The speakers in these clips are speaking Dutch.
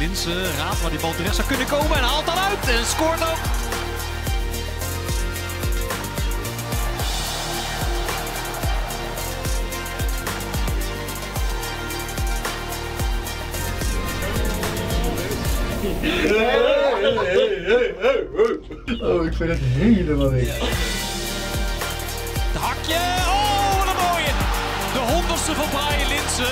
Linse raadt waar die bal terecht zou kunnen komen en haalt dan uit en scoort ook. Oh, ik vind het helemaal niks. Het hakje, oh wat een mooie. De 100ste van Brian Linse.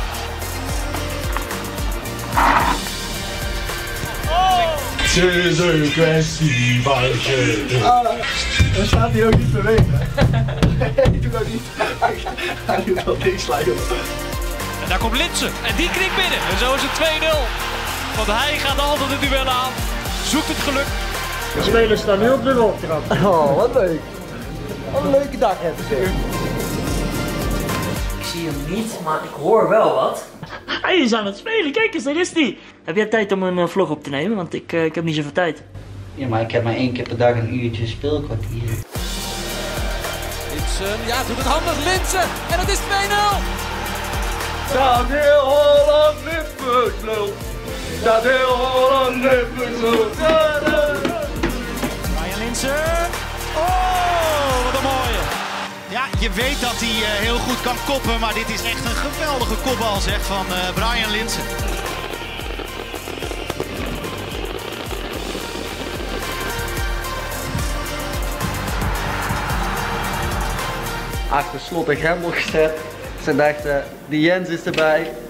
Het is een kwestie van je. Dan staat hij ook niet bewegen. Ik doe ook niet. Hij doet wel niks lijken. En daar komt Linse en die knikt binnen. En zo is het 2-0. Want hij gaat altijd het duel aan. Zoekt het geluk. De spelers staan nu op de roltrap. Oh, wat leuk. Wat een leuke dag heb je. Ik zie hem niet, maar ik hoor wel wat. Hij is aan het spelen, kijk eens, daar is hij. Heb jij tijd om een vlog op te nemen? Want ik heb niet zoveel tijd. Ja, maar ik heb maar 1 keer per dag een uurtje speelkwartier. Linse, ja, doet het handig. Linse en het is 2-0. Dat heel Holland Liverpool. Dat heel Holland Liverpool. Brian Linse. Oh, wat een mooie. Ja, je weet dat hij heel goed kan koppen, maar dit is echt een geweldige kopbal zeg, van Brian Linse. Achter slot en grendel gezet. Ze dachten, die Jens is erbij.